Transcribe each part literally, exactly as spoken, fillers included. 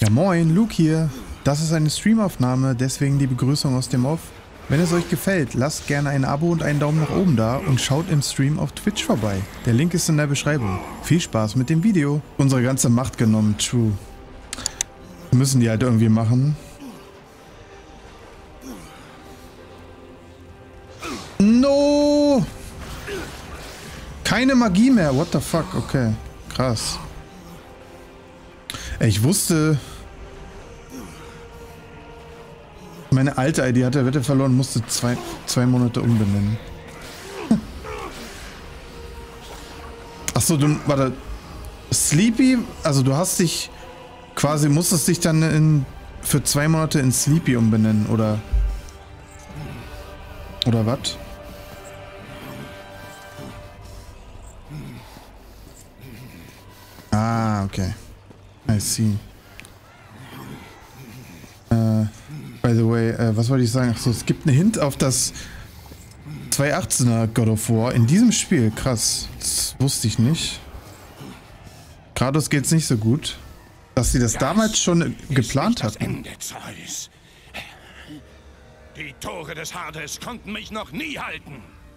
Ja moin, Luke hier. Das ist eine Streamaufnahme, deswegen die Begrüßung aus dem Off. Wenn es euch gefällt, lasst gerne ein Abo und einen Daumen nach oben da und schaut im Stream auf Twitch vorbei. Der Link ist in der Beschreibung. Viel Spaß mit dem Video. Unsere ganze Macht genommen, true. Müssen die halt irgendwie machen. No! Keine Magie mehr, what the fuck, okay. Krass. Ey, ich wusste... Meine alte I D hat der Wette verloren, musste zwei, zwei Monate umbenennen. Achso, du, warte. Sleepy, also du hast dich quasi, musstest dich dann in, für zwei Monate in Sleepy umbenennen, oder? Oder was? Ah, okay. I see. Äh... By the way, äh, was wollte ich sagen? Achso, es gibt einen Hint auf das zweitausendachtzehner God of War in diesem Spiel. Krass, das wusste ich nicht. Kratos geht's nicht so gut, dass sie das, das damals schon geplant hatten. Ende, Zeus. Die Tore des Hades konnten mich noch nie halten.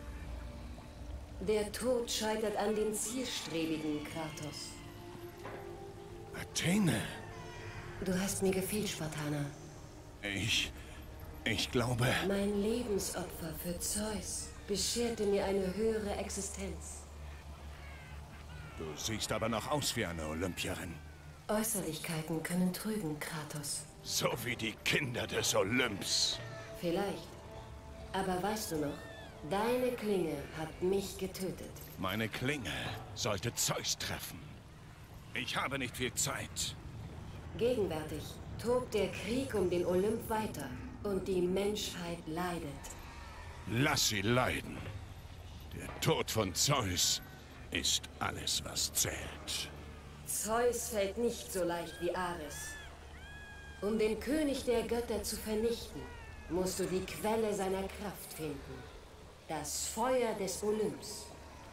Der Tod scheitert an den zielstrebigen, Kratos. Athene. Du hast mir gefehlt, Spartaner. Ich... ich glaube... Mein Lebensopfer für Zeus bescherte mir eine höhere Existenz. Du siehst aber noch aus wie eine Olympierin. Äußerlichkeiten können trügen, Kratos. So wie die Kinder des Olymps. Vielleicht. Aber weißt du noch, deine Klinge hat mich getötet. Meine Klinge sollte Zeus treffen. Ich habe nicht viel Zeit. Gegenwärtig tobt der Krieg um den Olymp weiter und die Menschheit leidet. Lass sie leiden. Der Tod von Zeus ist alles, was zählt. Zeus fällt nicht so leicht wie Ares. Um den König der Götter zu vernichten, musst du die Quelle seiner Kraft finden. Das Feuer des Olymps.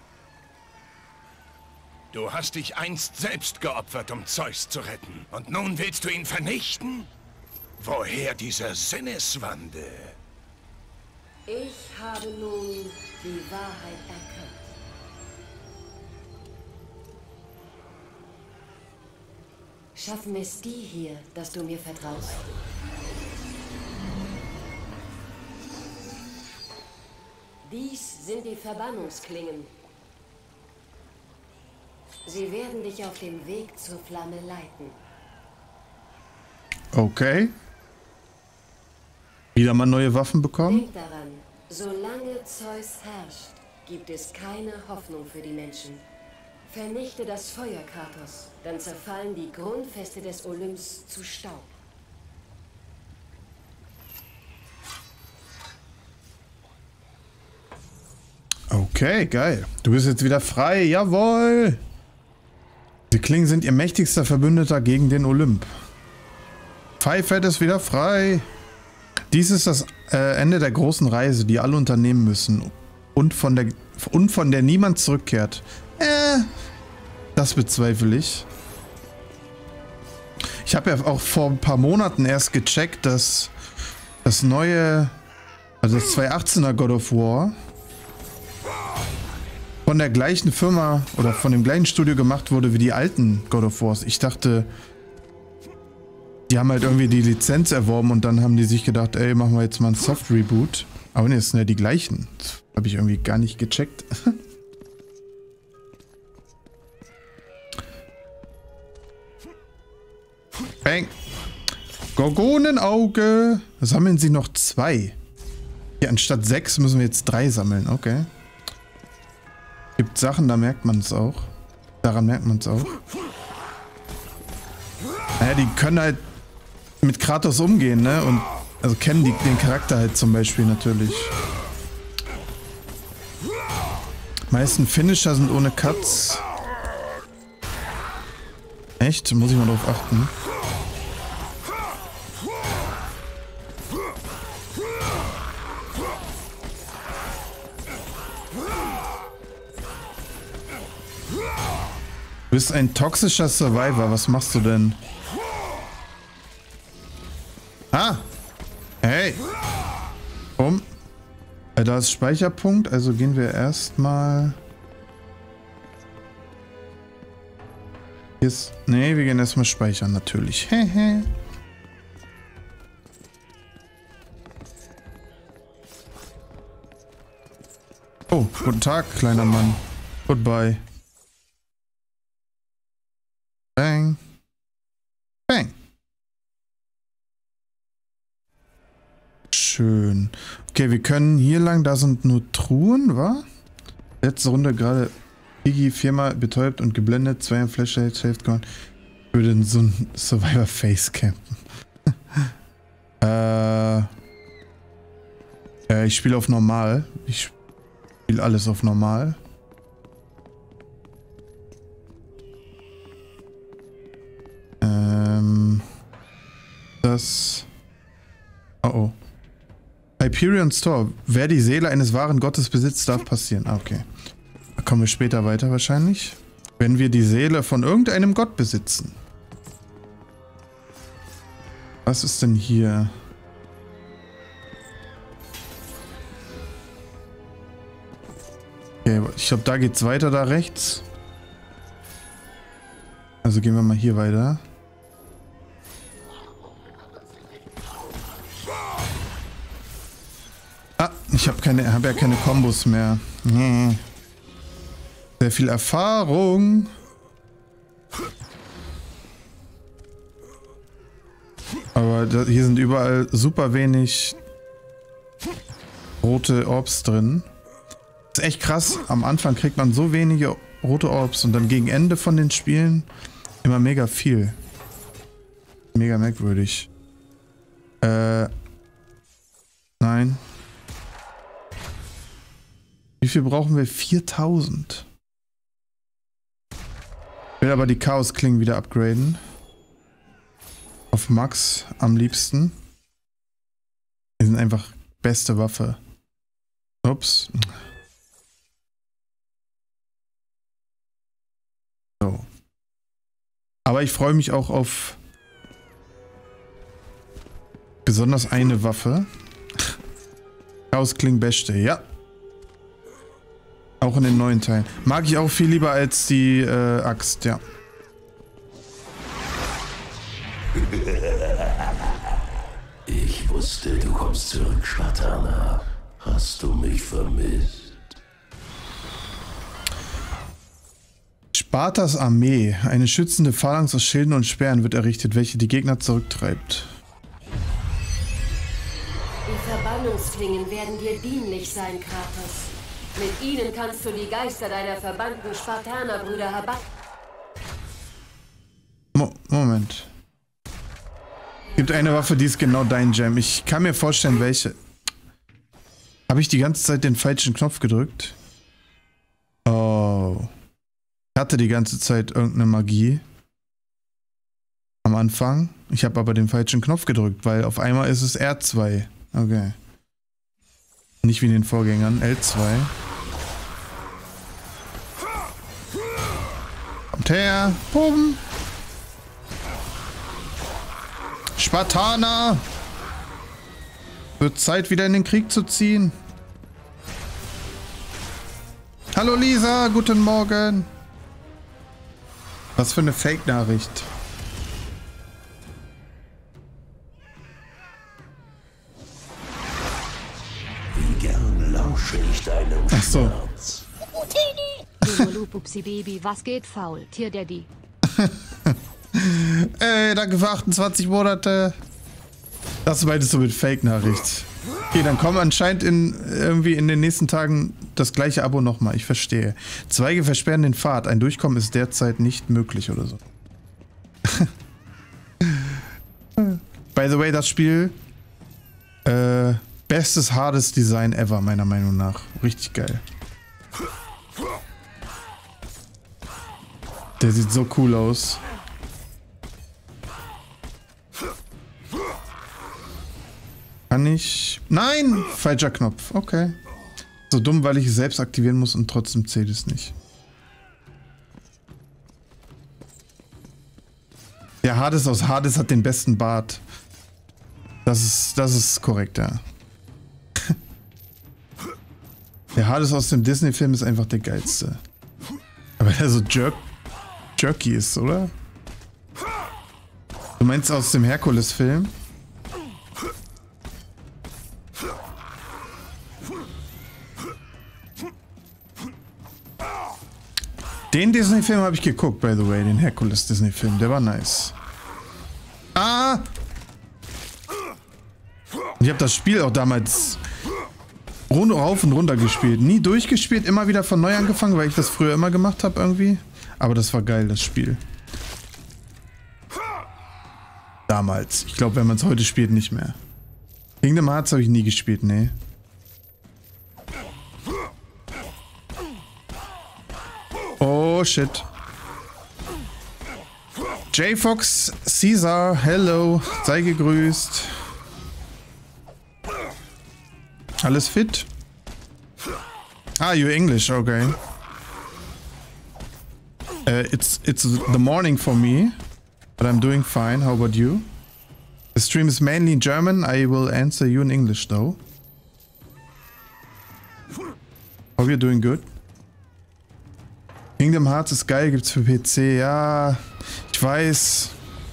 Du hast dich einst selbst geopfert, um Zeus zu retten. Und nun willst du ihn vernichten? Woher dieser Sinneswandel? Ich habe nun die Wahrheit erkannt. Schaffen es die hier, dass du mir vertraust? Dies sind die Verbannungsklingen. Sie werden dich auf dem Weg zur Flamme leiten. Okay. Wieder mal neue Waffen bekommen? Denk daran, solange Zeus herrscht, gibt es keine Hoffnung für die Menschen. Vernichte das Feuer, Kratos, dann zerfallen die Grundfeste des Olymps zu Staub. Okay, geil. Du bist jetzt wieder frei, jawohl! Die Klingen sind ihr mächtigster Verbündeter gegen den Olymp. Pfeifett ist wieder frei. Dies ist das äh, Ende der großen Reise, die alle unternehmen müssen. Und von der, und von der niemand zurückkehrt. Äh, das bezweifle ich. Ich habe ja auch vor ein paar Monaten erst gecheckt, dass das neue, also das zweitausendachtzehner God of War von der gleichen Firma oder von dem gleichen Studio gemacht wurde wie die alten God of Wars. Ich dachte, die haben halt irgendwie die Lizenz erworben und dann haben die sich gedacht, ey, machen wir jetzt mal einen Soft-Reboot. Aber ne, es sind ja die gleichen. Das habe ich irgendwie gar nicht gecheckt. Bang. Gorgonenauge. Sammeln sie noch zwei. Hier, anstatt sechs müssen wir jetzt drei sammeln. Okay. Gibt Sachen, da merkt man es auch. Daran merkt man es auch. Naja, die können halt mit Kratos umgehen, ne? Und also kennen die den Charakter halt zum Beispiel natürlich. Die meisten Finisher sind ohne Cuts. Echt? Muss ich mal drauf achten. Du bist ein toxischer Survivor. Was machst du denn? Ah! Hey! Um. Äh, da ist Speicherpunkt, also gehen wir erstmal. Hier ist. Nee, wir gehen erstmal speichern, natürlich. Hehe. Oh, guten Tag, kleiner Mann. Goodbye. Bang. Bang. Schön. Okay, wir können hier lang, da sind nur Truhen, wa? Letzte Runde gerade Iggy viermal betäubt und geblendet, zwei im Flashlight, Saved gone. Ich würde in so ein Survivor Face campen. äh, äh, ich spiele auf normal. Ich spiele alles auf normal. Ähm, das... Oh oh. Hyperion Store. Wer die Seele eines wahren Gottes besitzt, darf passieren. Ah, okay. Da kommen wir später weiter wahrscheinlich. Wenn wir die Seele von irgendeinem Gott besitzen. Was ist denn hier? Okay, ich glaube, da geht's weiter, da rechts. Also gehen wir mal hier weiter. Ah, ich habe keine, habe ja keine Kombos mehr. Nee. Sehr viel Erfahrung. Aber da, hier sind überall super wenig rote Orbs drin. Das ist echt krass. Am Anfang kriegt man so wenige rote Orbs und dann gegen Ende von den Spielen immer mega viel. Mega merkwürdig. Äh. Nein. Wie viel brauchen wir? viertausend. Ich will aber die Chaos-Klingen wieder upgraden. Auf Max am liebsten. Die sind einfach beste Waffe. Ups. So. Aber ich freue mich auch auf besonders eine Waffe. Chaos-Klingen beste, ja. Auch in den neuen Teilen. Mag ich auch viel lieber als die äh, Axt, ja. Ich wusste, du kommst zurück, Spartaner. Hast du mich vermisst? Spartas Armee. Eine schützende Phalanx aus Schilden und Speeren wird errichtet, welche die Gegner zurücktreibt. Die Verbannungsklingen werden dir dienlich sein, Kratos. Mit ihnen kannst du die Geister deiner verbannten Spartanerbrüder herbei... Mo Moment. Es gibt eine Waffe, die ist genau dein Jam. Ich kann mir vorstellen, welche. Habe ich die ganze Zeit den falschen Knopf gedrückt? Oh. Ich hatte die ganze Zeit irgendeine Magie. Am Anfang. Ich habe aber den falschen Knopf gedrückt, weil auf einmal ist es R zwei. Okay. Nicht wie in den Vorgängern. L zwei. Kommt her. Bumm. Spartaner. Wird Zeit, wieder in den Krieg zu ziehen. Hallo Lisa, guten Morgen. Was für eine Fake-Nachricht. Wie gern lausche ich deinem Ach so. Schmerz. Pupsi Baby, was geht faul? Tier Daddy. Ey, danke für achtundzwanzig Monate. Das meintest du mit Fake-Nachricht. Okay, dann kommen anscheinend in, irgendwie in den nächsten Tagen das gleiche Abo nochmal. Ich verstehe. Zweige versperren den Pfad. Ein Durchkommen ist derzeit nicht möglich oder so. By the way, das Spiel äh, bestes Hades Design ever, meiner Meinung nach. Richtig geil. Der sieht so cool aus. Kann ich... Nein! Falscher Knopf. Okay. So dumm, weil ich es selbst aktivieren muss und trotzdem zählt es nicht. Der Hades aus Hades hat den besten Bart. Das ist, das ist korrekt, ja. Der Hades aus dem Disney-Film ist einfach der geilste. Aber der so jerk, jerky ist, oder? Du meinst aus dem Herkules-Film? Den Disney-Film habe ich geguckt, by the way, den Herkules-Disney-Film. Der war nice. Ah! Ich habe das Spiel auch damals rauf und runter gespielt. Nie durchgespielt, immer wieder von neu angefangen, weil ich das früher immer gemacht habe irgendwie. Aber das war geil, das Spiel. Damals. Ich glaube, wenn man es heute spielt, nicht mehr. Kingdom Hearts habe ich nie gespielt, nee. Oh, shit. J-Fox, Caesar, hello, sei gegrüßt. Alles fit? Ah, you English, okay. Uh, it's it's the morning for me, but I'm doing fine. How about you? The stream is mainly in German. I will answer you in English, though. Hope you're doing good. Kingdom Hearts ist geil, gibt's für P C. Ja, ich weiß.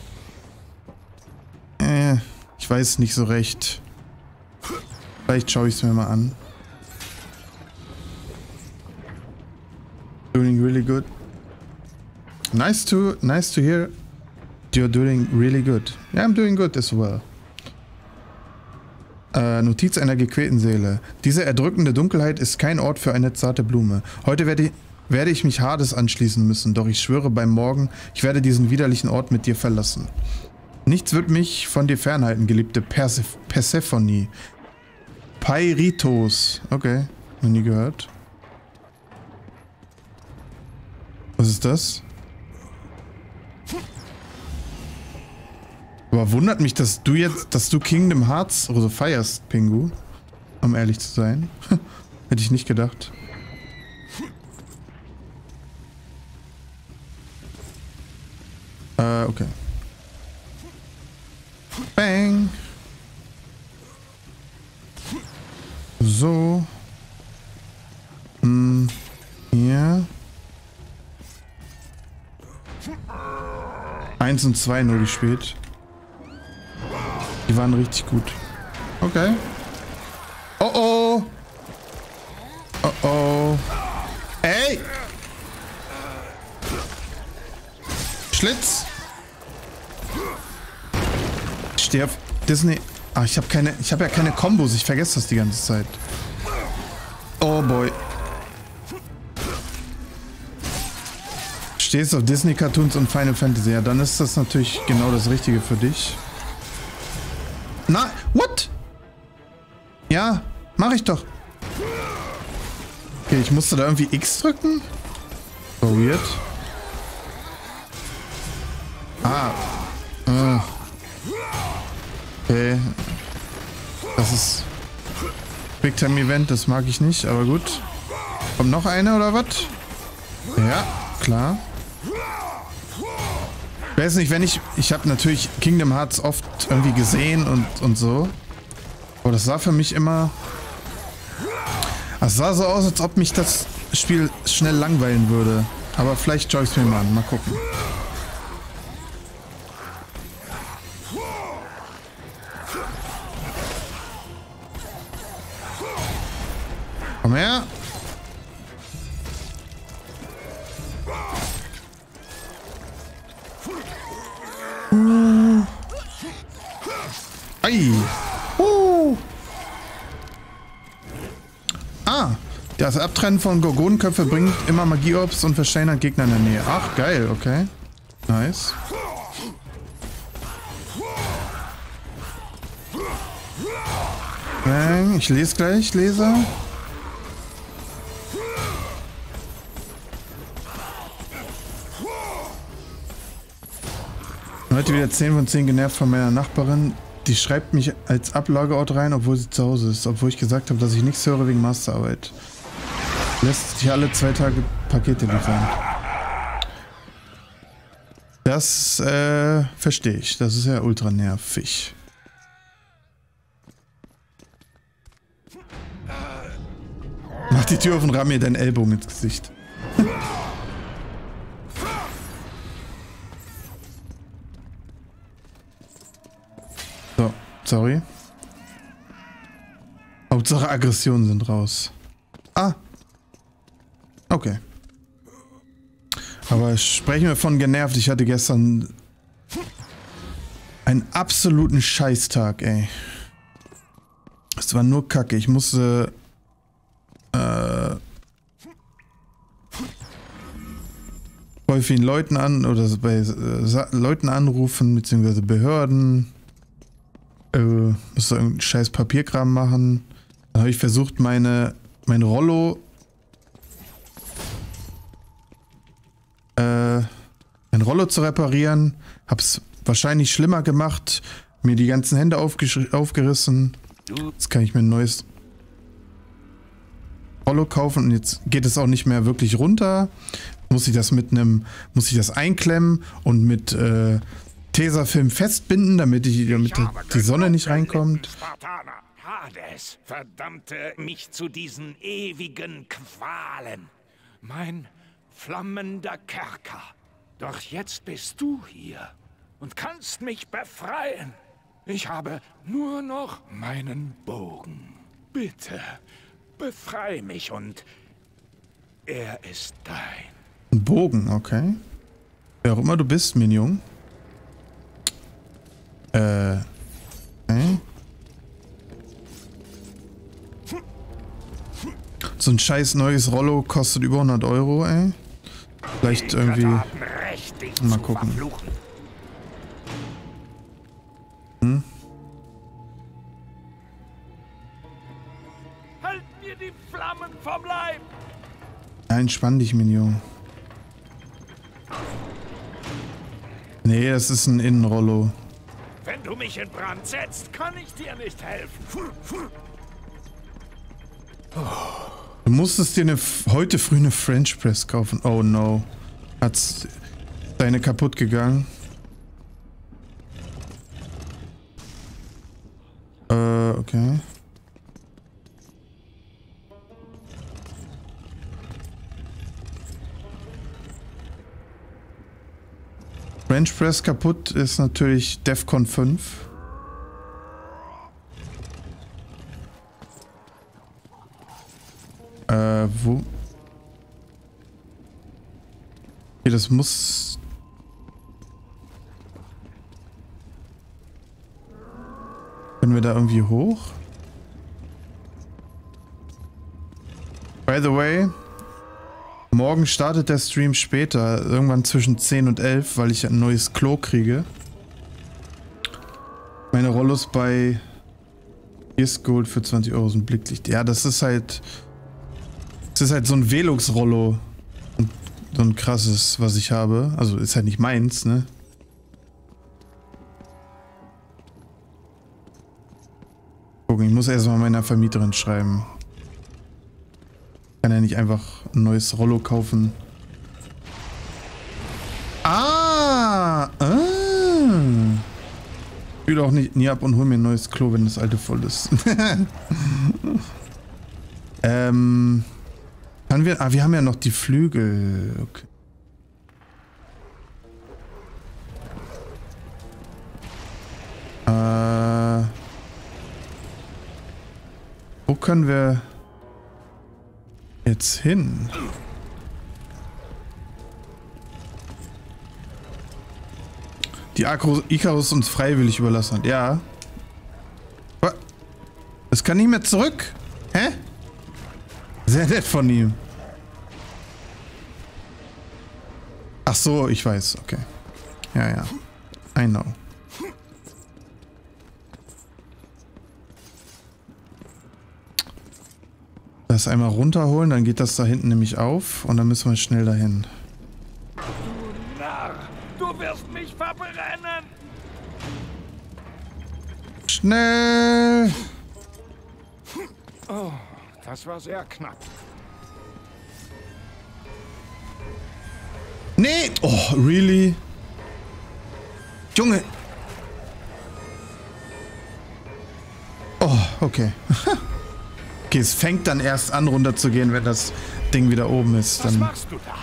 Äh, ich weiß nicht so recht. Vielleicht schaue ich es mir mal an. Doing really good. Nice to, nice to hear you're doing really good. Yeah, I'm doing good as well. Äh, Notiz einer gequälten Seele. Diese erdrückende Dunkelheit ist kein Ort für eine zarte Blume. Heute werde ich, werde ich mich Hades anschließen müssen, doch ich schwöre beim Morgen, ich werde diesen widerlichen Ort mit dir verlassen. Nichts wird mich von dir fernhalten, geliebte Persef Persephone. Peirithoos. Okay, noch nie gehört. Was ist das? Aber wundert mich, dass du jetzt, dass du Kingdom Hearts oder so feierst, Pingu. Um ehrlich zu sein. Hätte ich nicht gedacht. Äh, okay. Bang. So. Hm. Hier. Eins und zwei nur gespielt. Die waren richtig gut. Okay. Oh oh. Oh oh. Ey! Schlitz! Ich stehe auf Disney. Ah, ich habe keine. Ich habe ja keine Kombos. Ich vergesse das die ganze Zeit. Oh boy. Stehst auf Disney Cartoons und Final Fantasy. Ja, dann ist das natürlich genau das Richtige für dich. Na, what? Ja, mach ich doch. Okay, ich musste da irgendwie X drücken. So weird. Ah. Äh. Okay. Das ist Big Time Event, das mag ich nicht, aber gut. Kommt noch eine oder was? Ja, klar. Ich weiß nicht, wenn ich... Ich habe natürlich Kingdom Hearts oft irgendwie gesehen und, und so. Aber das sah für mich immer... Es sah so aus, als ob mich das Spiel schnell langweilen würde. Aber vielleicht schaue ich es mir mal an. Mal gucken. Komm her. Uh. Ei. Uh. Ah, das Abtrennen von Gorgonenköpfe bringt immer Magieorbs und versteinert Gegner in der Nähe. Ach, geil, okay. Nice. Bang, ich lese gleich, Leser. Heute wieder zehn von zehn genervt von meiner Nachbarin. Die schreibt mich als Ablageort rein, obwohl sie zu Hause ist. Obwohl ich gesagt habe, dass ich nichts höre wegen Masterarbeit. Lässt sich alle zwei Tage Pakete liefern. Das äh, verstehe ich. Das ist ja ultra nervig. Mach die Tür auf und ramm mir deinen Ellbogen ins Gesicht. So, sorry. Hauptsache Aggressionen sind raus. Ah. Okay. Aber sprechen wir von genervt. Ich hatte gestern einen absoluten Scheißtag, ey. Es war nur Kacke. Ich musste äh, voll vielen Leuten an oder bei äh, Leuten anrufen, beziehungsweise Behörden. Äh, musste irgendeinen scheiß Papierkram machen. Dann habe ich versucht, meine mein Rollo äh, mein Rollo zu reparieren. Hab's wahrscheinlich schlimmer gemacht. Mir die ganzen Hände aufgerissen. Jetzt kann ich mir ein neues Rollo kaufen und jetzt geht es auch nicht mehr wirklich runter. Muss ich das mit einem, muss ich das einklemmen und mit äh, Tesafilm festbinden, damit, ich, damit die Sonne nicht reinkommt. Spartaner, Hades, verdammte mich zu diesen ewigen Qualen. Mein flammender Kerker. Doch jetzt bist du hier und kannst mich befreien. Ich habe nur noch meinen Bogen. Bitte, befrei mich und er ist dein. Ein Bogen, okay. Wer auch immer du bist, Minion. Äh. Okay. So ein scheiß neues Rollo kostet über hundert Euro, ey. Vielleicht irgendwie. Mal gucken. Hm? Halt mir die Flammen vom Leib! Ja, entspann dich, Minion. Nee, das ist ein Innenrollo. Wenn du mich in Brand setzt, kann ich dir nicht helfen. Du musstest dir eine, heute früh eine French Press kaufen. Oh no. Hat's deine kaputt gegangen? Äh, okay. French Press kaputt ist natürlich Defcon fünf. Äh, wo? Okay, das muss... Können wir da irgendwie hoch? By the way, morgen startet der Stream später, irgendwann zwischen zehn und elf, weil ich ein neues Klo kriege. Meine Rollos bei Gears Gold für zwanzig Euro sind Blicklicht. Ja, das ist halt... Das ist halt so ein Velux-Rollo. So ein krasses, was ich habe. Also ist halt nicht meins, ne? Gucken, ich muss erstmal meiner Vermieterin schreiben. Kann ja nicht einfach ein neues Rollo kaufen. Ah! Ah! Ich will auch nicht nie ab und hol mir ein neues Klo, wenn das alte voll ist. ähm... Haben wir, ah, wir haben ja noch die Flügel. Okay. Äh, wo können wir jetzt hin? Die Icarus uns freiwillig überlassen hat. Ja. Es kann nicht mehr zurück. Hä? Sehr nett von ihm. Ach so, ich weiß. Okay. Ja, ja. I know. Das einmal runterholen, dann geht das da hinten nämlich auf und dann müssen wir schnell dahin. Du Narr! Du wirst mich verbrennen! Schnell! Oh. Das war sehr knapp. Nee! Oh, really? Junge! Oh, okay. Okay, es fängt dann erst an, runterzugehen, wenn das Ding wieder oben ist. Dann Was machst du da?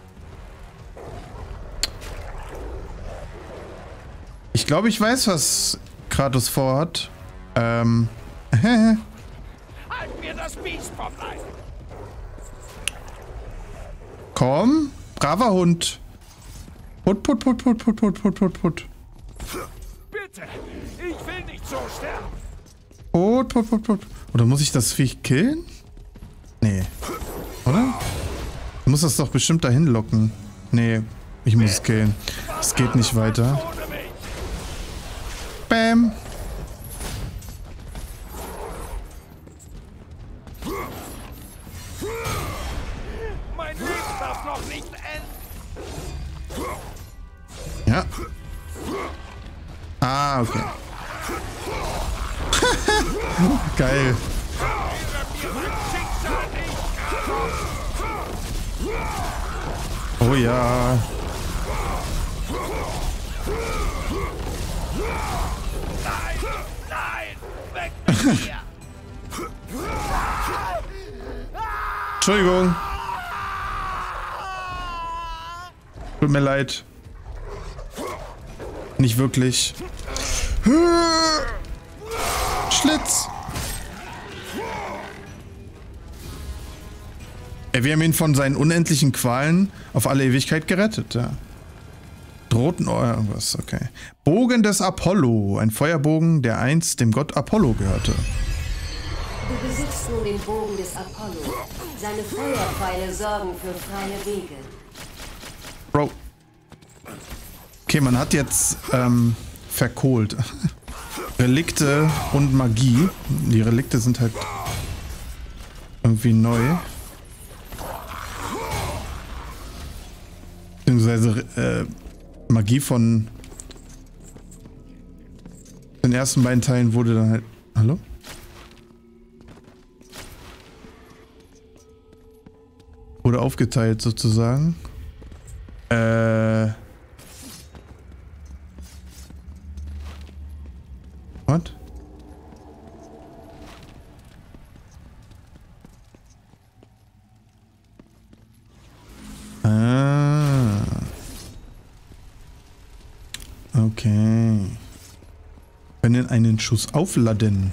ich glaube, ich weiß, was Kratos vorhat. Ähm. Halt mir das Biest vom Leib! Komm, braver Hund. Put, put, put, put, put, put, put, put, put. Bitte, ich will nicht so sterben. Put, put, put, put. Oder muss ich das Viech killen? Nee. Oder? Ich muss das doch bestimmt dahin locken. Nee, ich muss es killen. Es geht nicht weiter. Bam. Mein Leben darf noch nicht enden. Ja. Ah, okay. Geil. Oh ja. Nein, nein, weg mit mir. Entschuldigung. Tut mir leid. Nicht wirklich. Schlitz. Ey, wir haben ihn von seinen unendlichen Qualen auf alle Ewigkeit gerettet, ja. Drohten oh, irgendwas, okay. Bogen des Apollo. Ein Feuerbogen, der einst dem Gott Apollo gehörte. Du besitzt nun den Bogen des Apollo. Seine Feuerpfeile sorgen für freie Wege. Bro. Okay, man hat jetzt ähm, verkohlt. Relikte und Magie. Die Relikte sind halt irgendwie neu. Beziehungsweise äh, Magie von den ersten beiden Teilen wurde dann halt... Hallo? Wurde aufgeteilt sozusagen. Äh... What? Ah. Okay. Können einen Schuss aufladen.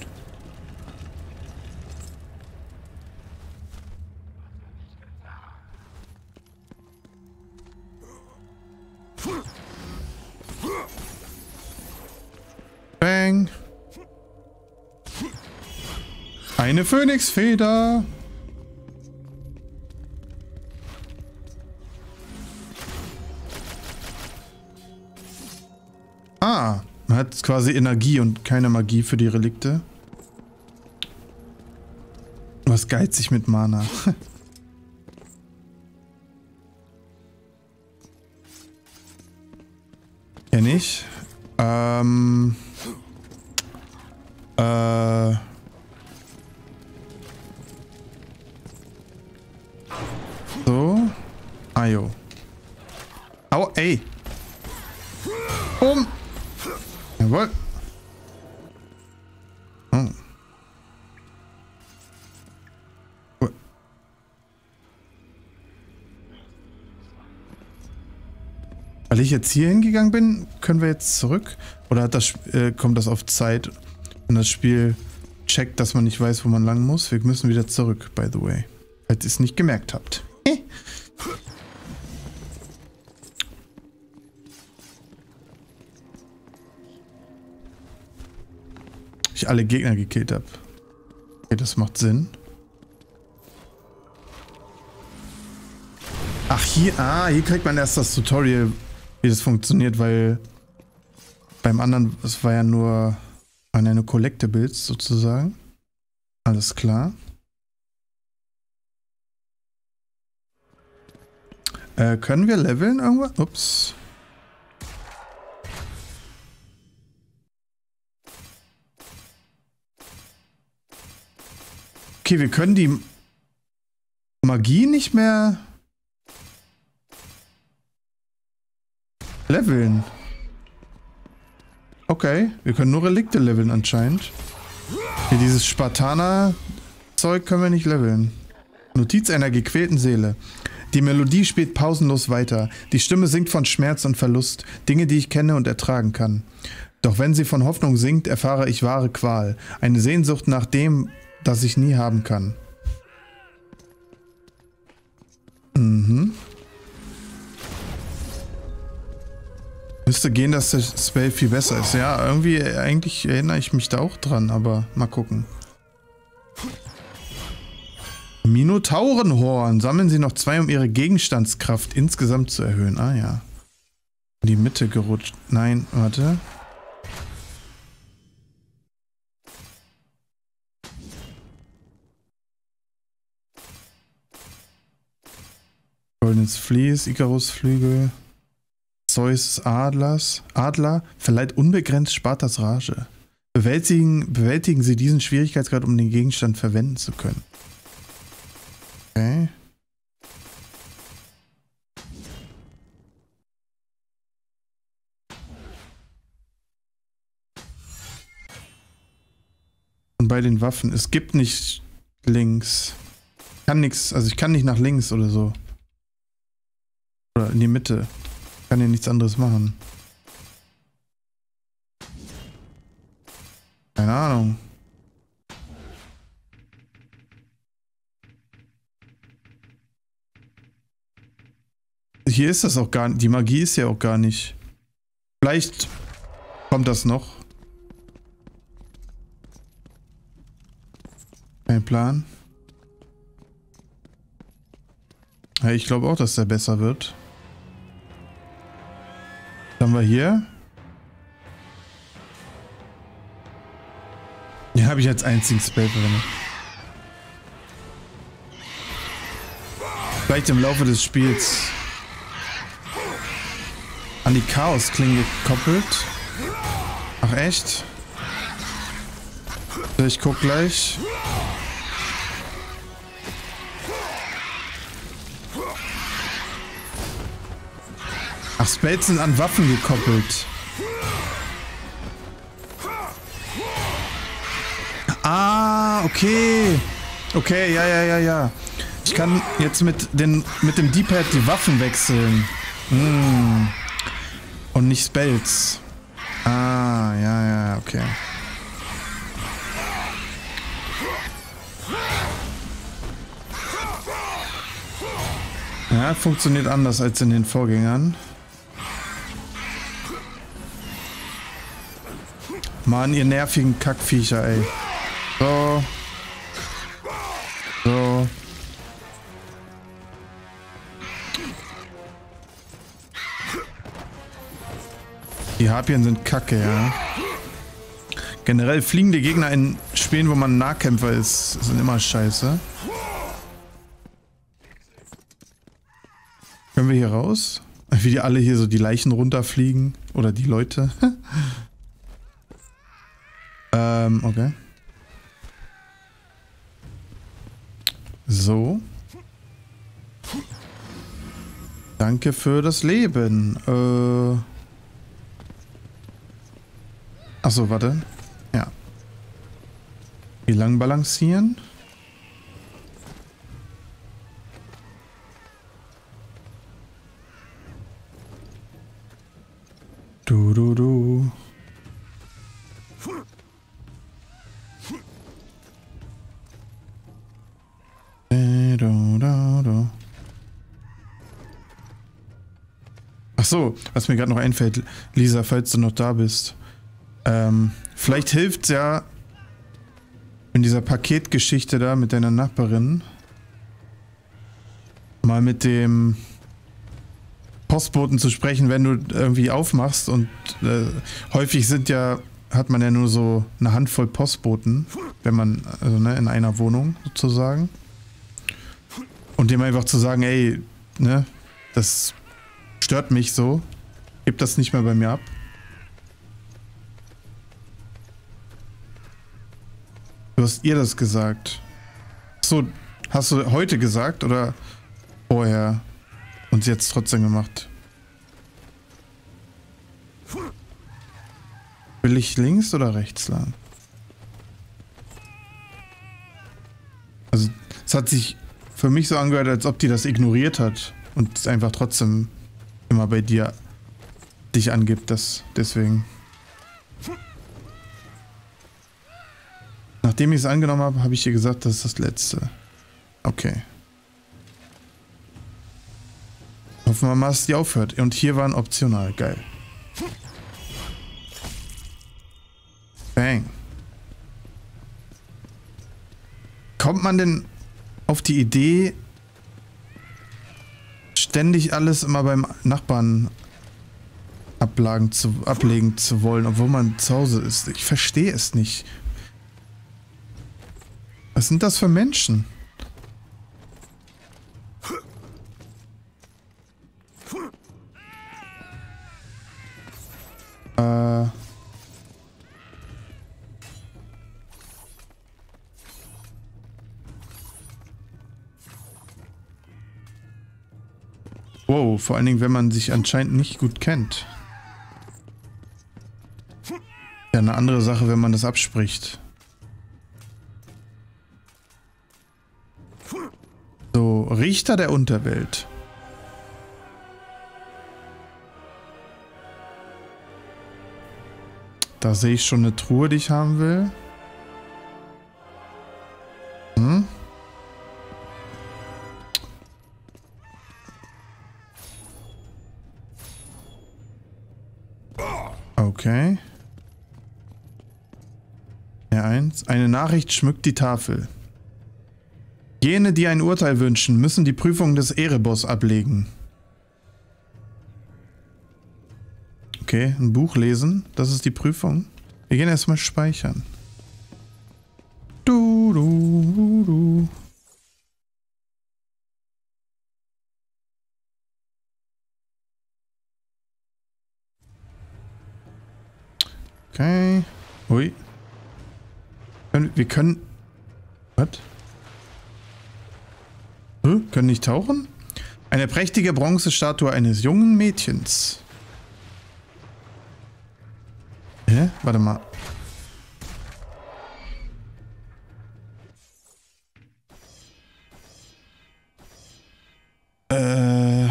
Bang. Eine Phönixfeder. Ah, man hat quasi Energie und keine Magie für die Relikte. Was geizig mit Mana. Kenn ich. Ähm. Äh. So. Ajo. Au, ey. Um. Jawohl. Oh. Weil ich jetzt hier hingegangen bin, können wir jetzt zurück? Oder hat das, äh, kommt das auf Zeit, wenn das Spiel checkt, dass man nicht weiß, wo man lang muss? Wir müssen wieder zurück, by the way. Falls ihr es nicht gemerkt habt. Eh. Ich alle Gegner gekillt habe. Okay, das macht Sinn. Ach, hier, ah, hier kriegt man erst das Tutorial, wie das funktioniert, weil beim anderen, es war ja nur eine Collectibles sozusagen. Alles klar. Äh, können wir leveln irgendwas? Ups. Okay, wir können die Magie nicht mehr leveln. Okay, wir können nur Relikte leveln anscheinend. Hier dieses Spartaner Zeug können wir nicht leveln. Notiz einer gequälten Seele. Die Melodie spielt pausenlos weiter. Die Stimme singt von Schmerz und Verlust. Dinge, die ich kenne und ertragen kann. Doch wenn sie von Hoffnung singt, erfahre ich wahre Qual. Eine Sehnsucht nach dem, das ich nie haben kann. Mhm. Müsste gehen, dass der Spell viel besser ist. Ja, irgendwie, eigentlich erinnere ich mich da auch dran, aber mal gucken. Minotaurenhorn. Sammeln Sie noch zwei, um Ihre Gegenstandskraft insgesamt zu erhöhen. Ah ja. In die Mitte gerutscht. Nein, warte. Goldenes Vlies, Icarusflügel. Zeus Adlers, Adler verleiht unbegrenzt Spartas Rage. Bewältigen, bewältigen Sie diesen Schwierigkeitsgrad, um den Gegenstand verwenden zu können. Okay. Und bei den Waffen, es gibt nicht links. Ich kann nichts, also ich kann nicht nach links oder so. Oder in die Mitte. Ich kann hier nichts anderes machen. Keine Ahnung. Hier ist das auch gar nicht. Die Magie ist ja auch gar nicht. Vielleicht kommt das noch. Kein Plan. Ja, ich glaube auch, dass der besser wird. Was haben wir hier? Hier habe ich als einzigen Spell verwendet. Vielleicht im Laufe des Spiels. An die Chaos-Klinge gekoppelt. Ach echt? Ich guck gleich. Ach, Spells sind an Waffen gekoppelt. Ah, okay. Okay, ja, ja, ja, ja. Ich kann jetzt mit, den, mit dem D-Pad die Waffen wechseln. Hm. Und nicht Spells. Ah, ja, ja, okay. Ja, funktioniert anders als in den Vorgängern. Mann, ihr nervigen Kackviecher, ey. So. So. Die Harpien sind kacke, ja. Generell fliegende Gegner in Spielen, wo man Nahkämpfer ist, sind immer scheiße. Können wir hier raus? Wie die alle hier so die Leichen runterfliegen. Oder die Leute. ähm, okay. So. Danke für das Leben. Äh. Achso, warte. Ja. Wie lang balancieren? Du, du, du. Ach so, was mir gerade noch einfällt, Lisa, falls du noch da bist. Ähm, vielleicht hilft's ja in dieser Paketgeschichte da mit deiner Nachbarin mal mit dem Postboten zu sprechen, wenn du irgendwie aufmachst und äh, häufig sind ja, hat man ja nur so eine Handvoll Postboten, wenn man, also ne, in einer Wohnung sozusagen. Und dem einfach zu sagen, ey, ne, das stört mich so, gib das nicht mehr bei mir ab. Du hast ihr das gesagt. So, hast du heute gesagt oder vorher? Und sie hat es trotzdem gemacht. Will ich links oder rechts lang? Es hat sich für mich so angehört, als ob die das ignoriert hat und es einfach trotzdem immer bei dir dich angibt, das deswegen. Nachdem ich es angenommen habe, habe ich dir gesagt, das ist das letzte. Okay. Hoffen wir mal, dass die aufhört. Und hier waren optional. Geil. Bang. Kommt man denn auf die Idee, ständig alles immer beim Nachbarn ablagen zu, ablegen zu wollen, obwohl man zu Hause ist? Ich verstehe es nicht. Was sind das für Menschen? Äh... Wow, vor allen Dingen, wenn man sich anscheinend nicht gut kennt. Ja, eine andere Sache, wenn man das abspricht. So, Richter der Unterwelt. Da sehe ich schon eine Truhe, die ich haben will. Hm? Okay. Ja, eins. Eine Nachricht schmückt die Tafel. Jene, die ein Urteil wünschen, müssen die Prüfung des Erebos ablegen. Okay, ein Buch lesen. Das ist die Prüfung. Wir gehen erstmal speichern. Du, du, du. Okay. Ui. Wir können... Was? Hm? Können nicht tauchen? Eine prächtige Bronzestatue eines jungen Mädchens. Hä? Warte mal. Äh.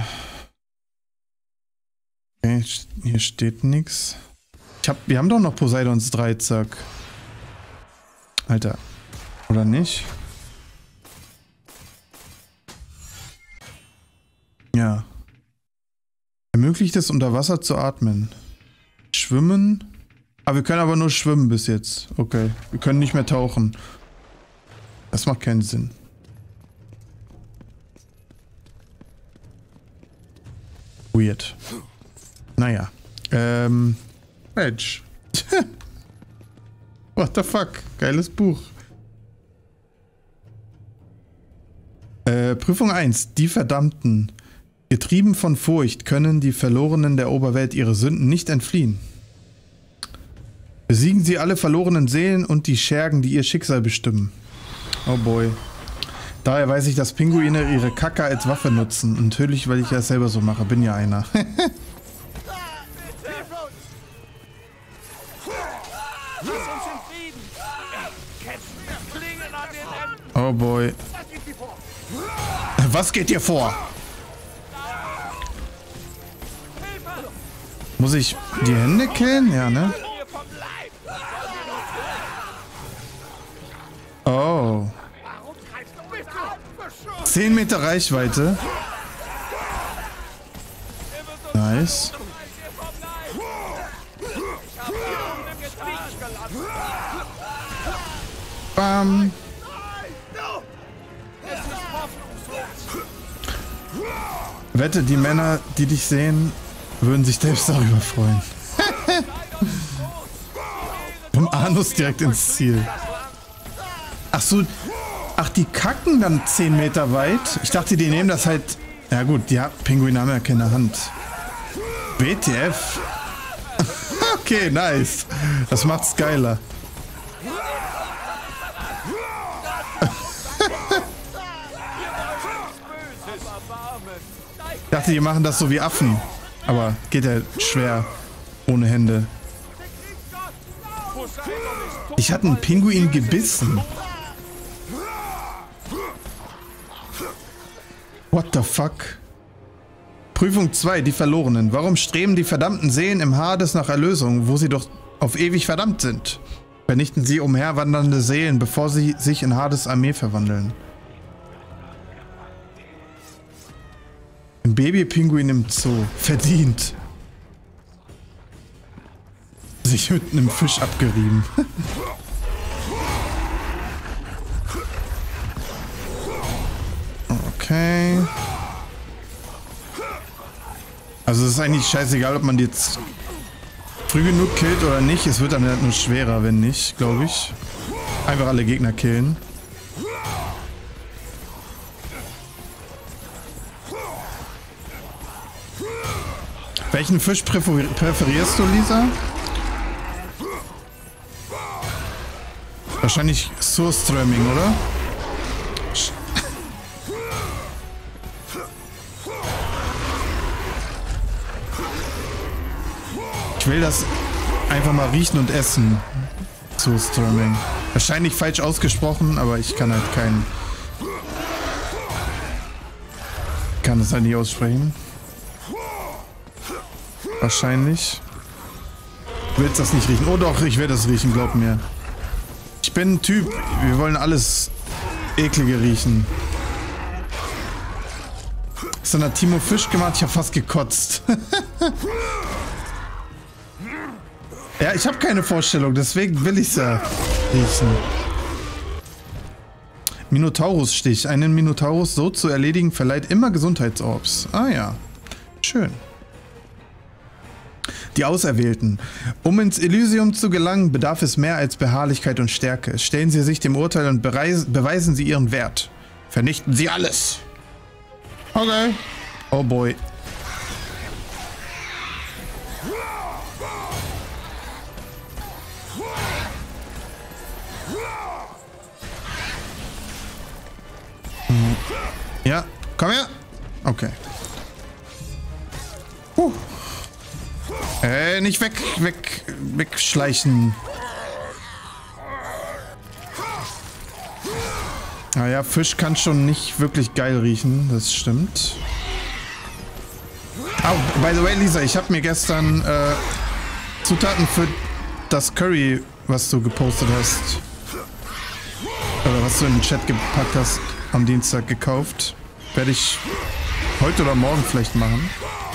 Okay, hier steht nichts. Ich hab, wir haben doch noch Poseidons Dreizack. Alter. Oder nicht? Ja. Ermöglicht es, unter Wasser zu atmen. Schwimmen. Ah, wir können aber nur schwimmen bis jetzt. Okay. Wir können nicht mehr tauchen. Das macht keinen Sinn. Weird. Naja. Ähm. Mensch. What the fuck? Geiles Buch. Äh, Prüfung eins. Die Verdammten. Getrieben von Furcht können die Verlorenen der Oberwelt ihre Sünden nicht entfliehen. Besiegen sie alle verlorenen Seelen und die Schergen, die ihr Schicksal bestimmen. Oh boy. Daher weiß ich, dass Pinguine ihre Kacke als Waffe nutzen. Und natürlich, weil ich ja selber so mache. Bin ja einer. Oh boy. Was geht dir vor? Muss ich die Hände killen? Ja, ne? Oh. zehn Meter Reichweite. Nice. Bam. Wette, die Männer, die dich sehen, würden sich selbst darüber freuen. Vom Anus direkt ins Ziel. Ach so. Ach, die kacken dann zehn Meter weit? Ich dachte, die nehmen das halt... Ja gut, die Pinguine haben ja keine Hand. W T F. Okay, nice. Das macht's geiler. Ich dachte, die machen das so wie Affen. Aber geht ja schwer. Ohne Hände. Ich hatte einen Pinguin gebissen. What the fuck? Prüfung zwei, die Verlorenen. Warum streben die verdammten Seelen im Hades nach Erlösung, wo sie doch auf ewig verdammt sind? Vernichten sie umherwandernde Seelen, bevor sie sich in Hades Armee verwandeln. Ein Babypinguin im Zoo. Verdient. Sich mit einem Fisch abgerieben. Okay. Also es ist eigentlich scheißegal, ob man die jetzt früh genug killt oder nicht. Es wird dann halt nur schwerer, wenn nicht, glaube ich. Einfach alle Gegner killen. Welchen Fisch präfer- präferierst du, Lisa? Wahrscheinlich Surströmming, oder? Ich will das einfach mal riechen und essen. Surströmming. Wahrscheinlich falsch ausgesprochen, aber ich kann halt kein... kann es halt nicht aussprechen. Wahrscheinlich. Du willst das nicht riechen. Oh doch, ich werde das riechen, glaub mir. Ich bin ein Typ, wir wollen alles Eklige riechen. Ist dann hat Timo Fisch gemacht, ich habe fast gekotzt. Ja, ich habe keine Vorstellung, deswegen will ich es ja riechen. Minotaurus-Stich. Einen Minotaurus so zu erledigen, verleiht immer Gesundheitsorbs. Ah ja, schön. Die Auserwählten. Um ins Elysium zu gelangen, bedarf es mehr als Beharrlichkeit und Stärke. Stellen Sie sich dem Urteil und beweisen Sie Ihren Wert. Vernichten Sie alles. Okay. Oh boy. Hm. Ja, komm her. Okay. Huh. Äh, nicht weg, weg, wegschleichen. Naja, Fisch kann schon nicht wirklich geil riechen, das stimmt. Oh, by the way, Lisa, ich habe mir gestern äh, Zutaten für das Curry, was du gepostet hast, oder was du in den Chat gepackt hast, am Dienstag gekauft. Werde ich heute oder morgen vielleicht machen.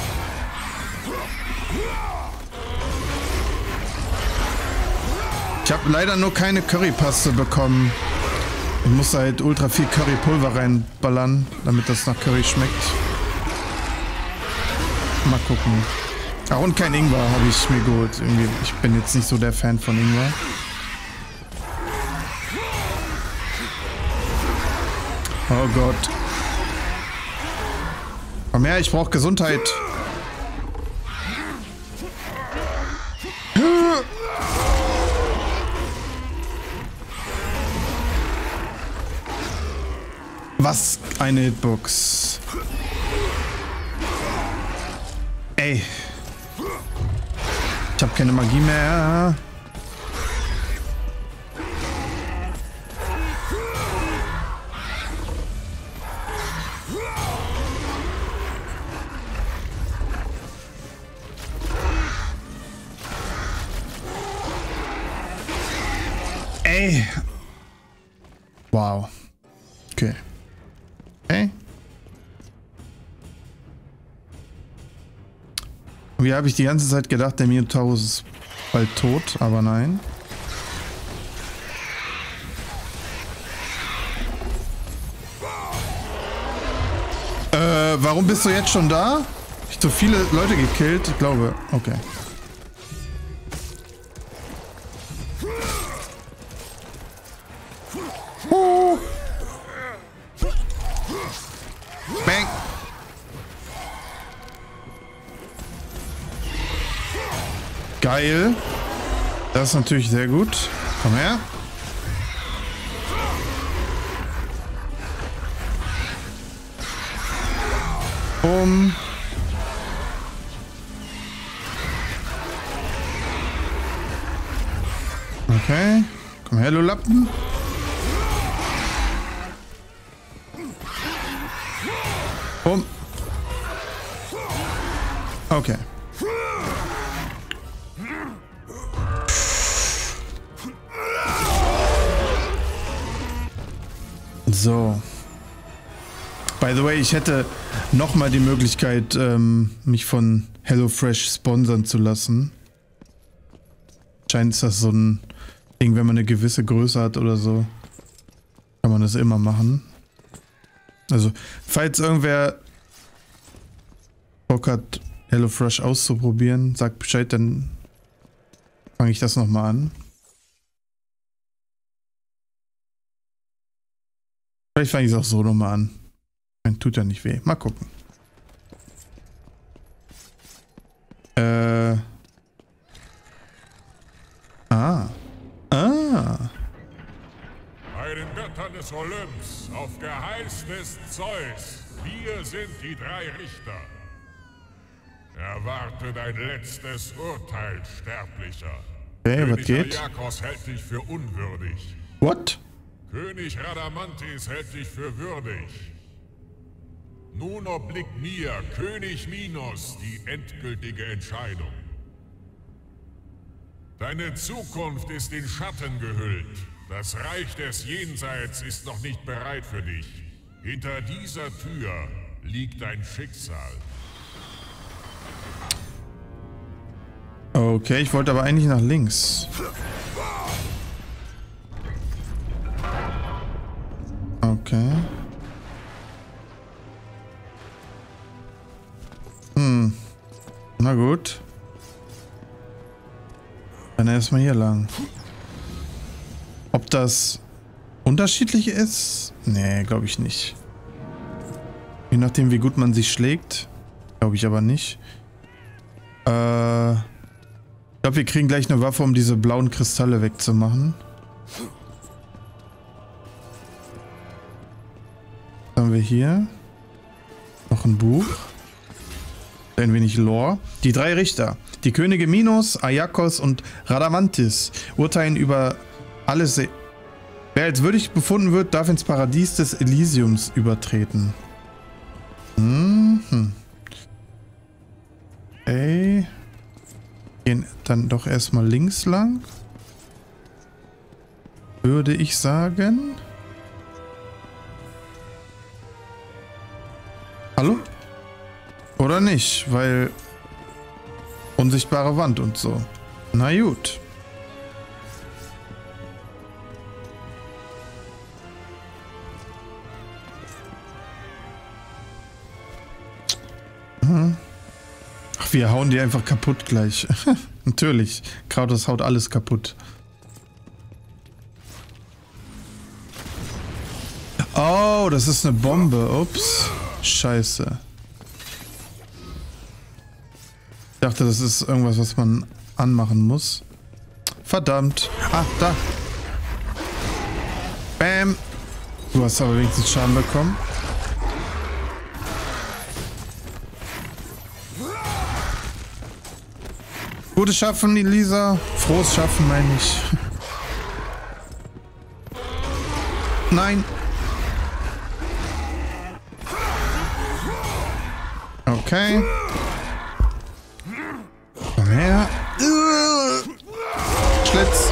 Ich habe leider nur keine Currypaste bekommen. Ich muss halt ultra viel Currypulver reinballern, damit das nach Curry schmeckt. Mal gucken. Ach, und kein Ingwer habe ich mir geholt. Irgendwie, ich bin jetzt nicht so der Fan von Ingwer. Oh Gott. Komm her, ich brauche Gesundheit. Was eine Hitbox. Ey. Ich habe keine Magie mehr. Ey. Wow. Okay. Okay. Wie habe ich die ganze Zeit gedacht, der Minotaurus ist bald tot, aber nein. Äh, warum bist du jetzt schon da? Ich so viele Leute gekillt, ich glaube. Okay. Oh. Bang. Geil. Das ist natürlich sehr gut. Komm her. Um. Okay. Komm her, du Lappen. Bumm. Okay. So. By the way, ich hätte nochmal die Möglichkeit, ähm, mich von HelloFresh sponsern zu lassen. Scheint ist das so ein Ding, wenn man eine gewisse Größe hat oder so, kann man das immer machen. Also, falls irgendwer Bock hat, HelloFresh auszuprobieren, sagt Bescheid, dann fange ich das nochmal an. Vielleicht fange ich es auch so nochmal an. Tut ja nicht weh. Mal gucken. Äh. Ah. Ah. Bei den Göttern des Olymps, auf Geheiß des Zeus, wir sind die drei Richter. Erwarte dein letztes Urteil, Sterblicher. Okay, was König geht? Aiakos hält dich für unwürdig. What? König Radamantis hält dich für würdig. Nun obliegt mir, König Minos, die endgültige Entscheidung. Deine Zukunft ist in Schatten gehüllt. Das Reich des Jenseits ist noch nicht bereit für dich. Hinter dieser Tür liegt dein Schicksal. Okay, ich wollte aber eigentlich nach links. Okay. Hm. Na gut. Dann erstmal hier lang. Ob das unterschiedlich ist? Nee, glaube ich nicht. Je nachdem, wie gut man sich schlägt. Glaube ich aber nicht. Äh, ich glaube, wir kriegen gleich eine Waffe, um diese blauen Kristalle wegzumachen. Was haben wir hier? Noch ein Buch. Ein wenig Lore. Die drei Richter. Die Könige Minos, Aiakos und Radamantis urteilen über alles. Wer als würdig befunden wird, darf ins Paradies des Elysiums übertreten. Mhm. Okay. Gehen dann doch erstmal links lang. Würde ich sagen. Hallo? Oder nicht, weil unsichtbare Wand und so. Na gut. Mhm. Ach, wir hauen die einfach kaputt gleich. Natürlich. Kratos haut alles kaputt. Oh, das ist eine Bombe. Ups. Scheiße. Ich dachte, das ist irgendwas, was man anmachen muss. Verdammt. Ah, da. Bam. Du hast aber wenigstens Schaden bekommen. Gutes Schaffen, Elisa. Frohes Schaffen, meine ich. Nein. Okay. Komm her. Schlitz.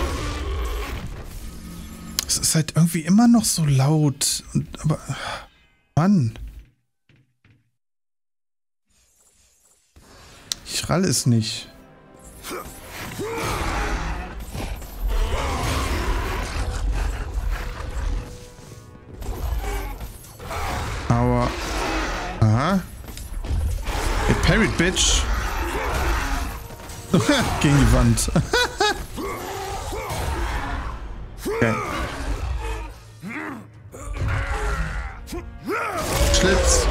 Es ist halt irgendwie immer noch so laut. Und, aber... Mann. Ich ralle es nicht. Aua. Aha. Hey, parried, bitch. Gegen die Wand. Okay. Schlitz.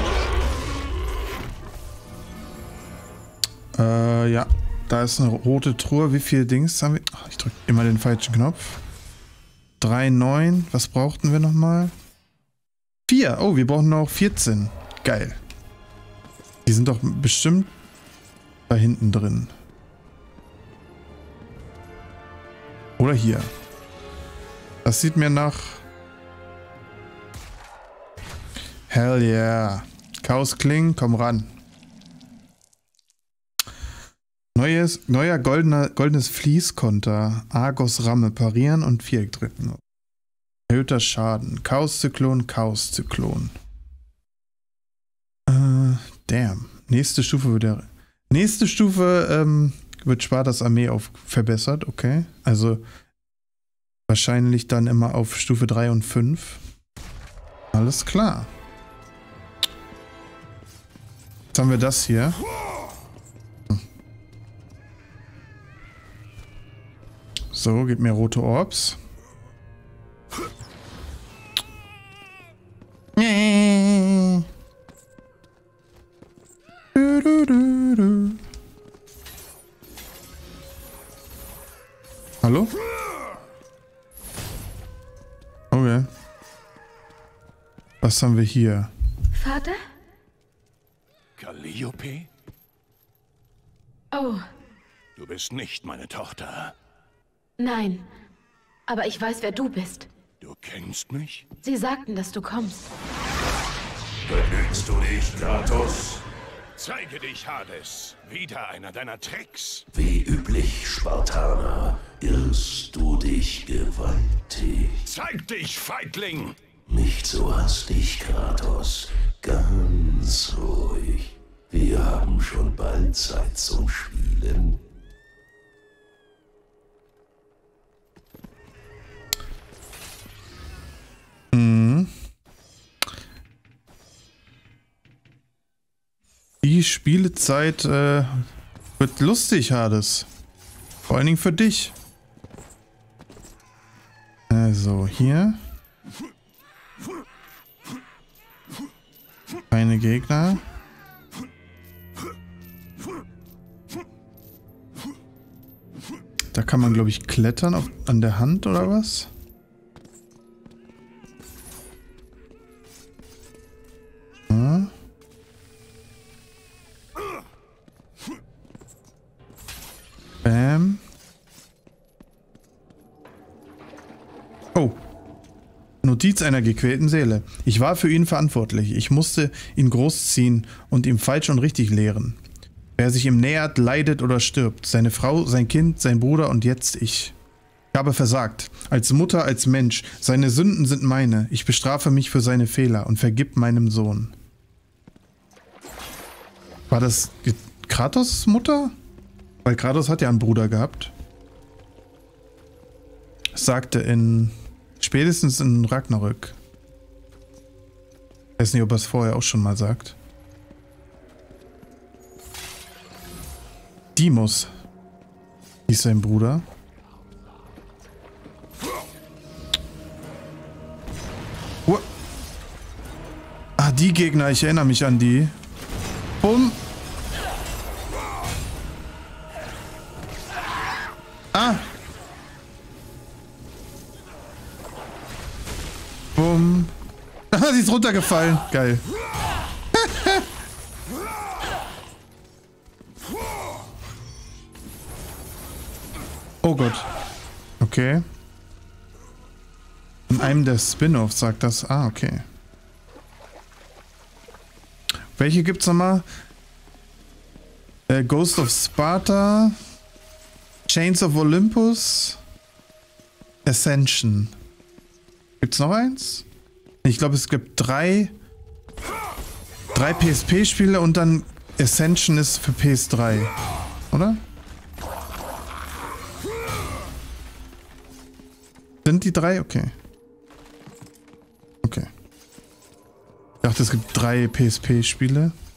Äh, ja. Da ist eine rote Truhe. Wie viele Dings haben wir? Ach, ich drücke immer den falschen Knopf. drei, neun. Was brauchten wir nochmal? vier. Oh, wir brauchen noch vierzehn. Geil. Die sind doch bestimmt da hinten drin. Oder hier. Das sieht mir nach... Hell yeah. Chaos Kling, komm ran. Neues, neuer goldener, goldenes Fließkonter. Argos Ramme parieren und Viereck drücken. Erhöhter Schaden. Chaos-Zyklon, Chaos-Zyklon. Äh, damn. Nächste Stufe wird der. Nächste Stufe ähm, wird Spartas Armee auf verbessert, okay. Also wahrscheinlich dann immer auf Stufe drei und fünf. Alles klar. Jetzt haben wir das hier. So, gib mir rote Orbs. Nee. Du, du, du, du. Hallo? Okay. Was haben wir hier? Vater? Calliope? Oh, Du bist nicht meine Tochter. nein. Aber ich weiß, wer du bist. Du kennst mich? Sie sagten, dass du kommst. Belügst du dich, Kratos? Zeige dich, Hades. Wieder einer deiner Tricks. Wie üblich, Spartaner, irrst du dich gewaltig. Zeig dich, Feigling! Nicht so hastig, Kratos. Ganz ruhig. Wir haben schon bald Zeit zum Spielen. Mhm. Die Spielezeit äh, wird lustig, Hades. Vor allen Dingen für dich. Also, hier. Keine Gegner. Da kann man, glaube ich, klettern auf, an der Hand oder was? Ja. Bam. Oh. Notiz einer gequälten Seele. Ich war für ihn verantwortlich. Ich musste ihn großziehen und ihm falsch und richtig lehren. Wer sich ihm nähert, leidet oder stirbt. Seine Frau, sein Kind, sein Bruder und jetzt ich. Ich habe versagt. Als Mutter, als Mensch. Seine Sünden sind meine. Ich bestrafe mich für seine Fehler und vergib meinem Sohn. War das Kratos' Mutter? Weil Kratos hat ja einen Bruder gehabt. Das sagte in... Spätestens in Ragnarök. Ich weiß nicht, ob er es vorher auch schon mal sagt. Deimos hieß sein Bruder. Oh. Ah, die Gegner, ich erinnere mich an die. Bumm. Ah. Bumm. Ah, sie ist runtergefallen. Geil. Oh Gott. Okay. In einem der Spin-offs sagt das. Ah, okay. Welche gibt's nochmal? Äh, Ghost of Sparta. Chains of Olympus. Ascension. Gibt's noch eins? Ich glaube, es gibt drei. Drei P S P-Spiele und dann Ascension ist für P S drei. Oder? Sind die drei? Okay. Okay. Ich dachte, es gibt drei P S P-Spiele.